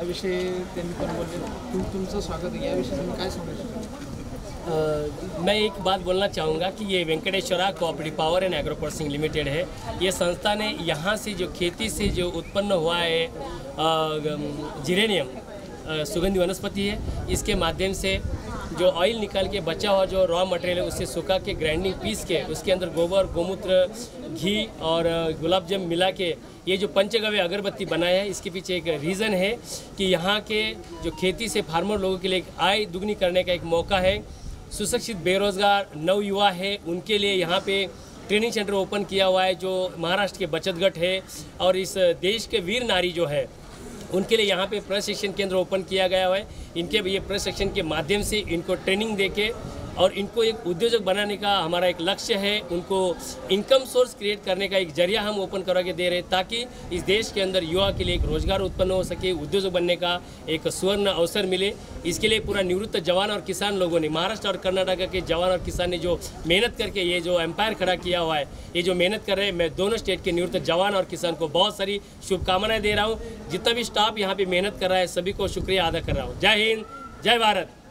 विषय त्यांनी पण बोलले, तुमचं स्वागत आहे, याविषयी तुम्ही काय सांगू शकता? मैं एक बात बोलना चाहूँगा कि ये Venkateshwara cooperative power and agro processing limited है। ये संस्था ने यहाँ से जो खेती से जो उत्पन्न हुआ है जिरेनियम सुगंधी वनस्पति है, इसके माध्यम से जो ऑयल निकाल के बचा हुआ जो रॉ मटेरियल है उससे सुखा के ग्राइंडिंग पीस के उसके अंदर गोबर, गोमूत्र, घी और गुलाब जम मिला के ये जो पंचगव्य अगरबत्ती बनाया है, इसके पीछे एक रीज़न है कि यहाँ के जो खेती से फार्मर लोगों के लिए एक आय दुगनी करने का एक मौका है। सुशिक्षित बेरोजगार नवयुवा है, उनके लिए यहाँ पे ट्रेनिंग सेंटर ओपन किया हुआ है जो महाराष्ट्र के बचत गट है, और इस देश के वीर नारी जो है उनके लिए यहाँ पे प्रशिक्षण केंद्र ओपन किया गया है। इनके ये प्रशिक्षण के माध्यम से इनको ट्रेनिंग देके और इनको एक उद्योजक बनाने का हमारा एक लक्ष्य है। उनको इनकम सोर्स क्रिएट करने का एक जरिया हम ओपन करा के दे रहे हैं, ताकि इस देश के अंदर युवा के लिए एक रोजगार उत्पन्न हो सके, उद्योजक बनने का एक स्वर्ण अवसर मिले। इसके लिए पूरा निवृत्त जवान और किसान लोगों ने, महाराष्ट्र और कर्नाटक के जवान और किसान ने जो मेहनत करके ये जो एम्पायर खड़ा किया हुआ है, ये जो मेहनत कर रहे हैं, मैं दोनों स्टेट के निवृत्त जवान और किसान को बहुत सारी शुभकामनाएं दे रहा हूँ। जितना भी स्टाफ यहाँ पे मेहनत कर रहा है, सभी को शुक्रिया अदा कर रहा हूँ। जय हिंद, जय भारत।